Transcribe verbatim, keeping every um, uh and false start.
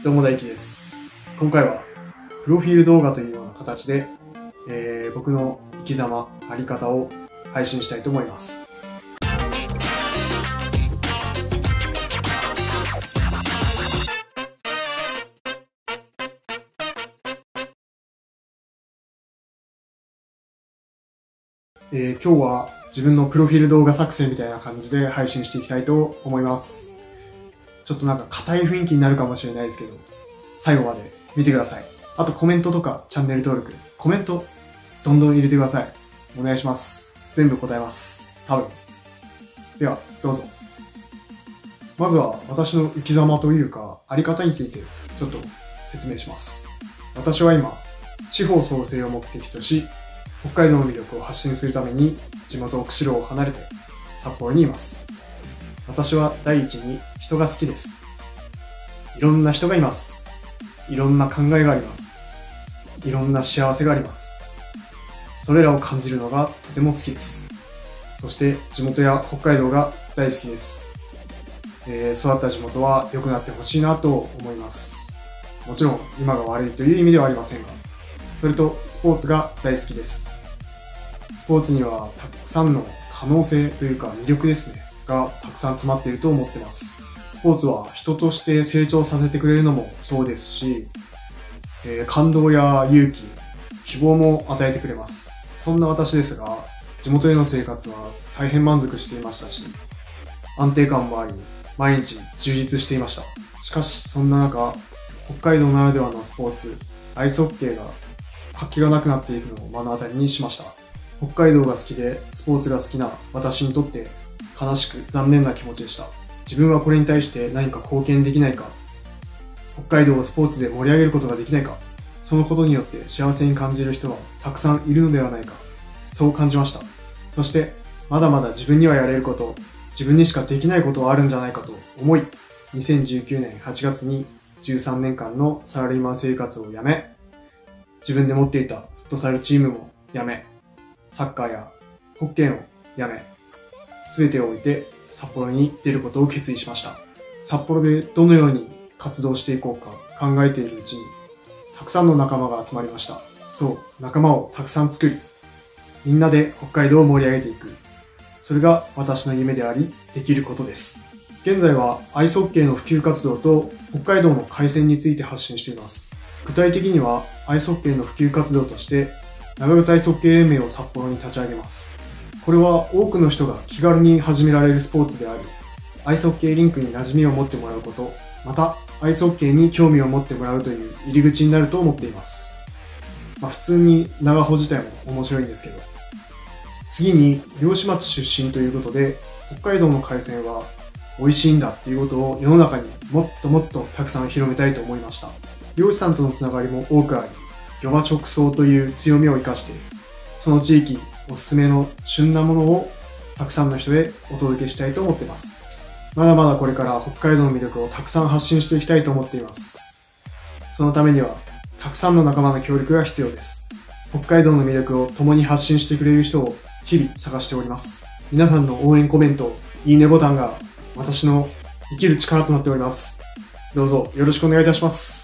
どうも大輝です。今回はプロフィール動画というような形で、えー、僕の生き様、あり方を配信したいと思います。えー、今日は自分のプロフィール動画作成みたいな感じで配信していきたいと思います。ちょっとなんか硬い雰囲気になるかもしれないですけど、最後まで見てください。あとコメントとかチャンネル登録、コメントどんどん入れてください。お願いします。全部答えます。多分。では、どうぞ。まずは私の生き様というか、あり方についてちょっと説明します。私は今、地方創生を目的とし、北海道の魅力を発信するために地元釧路を離れて札幌にいます。私は第一に人が好きです。いろんな人がいます。いろんな考えがあります。いろんな幸せがあります。それらを感じるのがとても好きです。そして地元や北海道が大好きです。えー、育った地元は良くなってほしいなと思います。もちろん今が悪いという意味ではありませんが、それとスポーツが大好きです。スポーツにはたくさんの可能性というか魅力ですね、がたくさん詰まっていると思ってます。スポーツは人として成長させてくれるのもそうですし、えー、感動や勇気、希望も与えてくれます。そんな私ですが、地元での生活は大変満足していましたし、安定感もあり、毎日充実していました。しかしそんな中、北海道ならではのスポーツ、アイスホッケーが活気がなくなっていくのを目の当たりにしました。北海道が好きでスポーツが好きな私にとって悲しく残念な気持ちでした。自分はこれに対して何か貢献できないか、北海道をスポーツで盛り上げることができないか、そのことによって幸せに感じる人はたくさんいるのではないか、そう感じました。そしてまだまだ自分にはやれること、自分にしかできないことはあるんじゃないかと思い、にせんじゅうきゅうねんはちがつにじゅうさんねんかんのサラリーマン生活を辞め、自分で持っていたフットサルチームも辞め、サッカーやホッケーも辞め、すべてを置いて札幌に出ることを決意しました。札幌でどのように活動していこうか考えているうちに、たくさんの仲間が集まりました。そう、仲間をたくさん作り、みんなで北海道を盛り上げていく。それが私の夢であり、できることです。現在はアイスホッケーの普及活動と北海道の開戦について発信しています。具体的にはアイスホッケーの普及活動として、長靴アイスホッケー連盟を札幌に立ち上げます。これは多くの人が気軽に始められるスポーツであり、アイスホッケーリンクに馴染みを持ってもらうこと、またアイスホッケーに興味を持ってもらうという入り口になると思っています。まあ普通に長穂自体も面白いんですけど。次に漁師町出身ということで、北海道の海鮮は美味しいんだっていうことを世の中にもっともっとたくさん広めたいと思いました。漁師さんとのつながりも多くあり、漁場直送という強みを生かして、その地域おすすめの旬なものをたくさんの人へお届けしたいと思っています。まだまだこれから北海道の魅力をたくさん発信していきたいと思っています。そのためには、たくさんの仲間の協力が必要です。北海道の魅力を共に発信してくれる人を日々探しております。皆さんの応援コメント、いいねボタンが私の生きる力となっております。どうぞよろしくお願いいたします。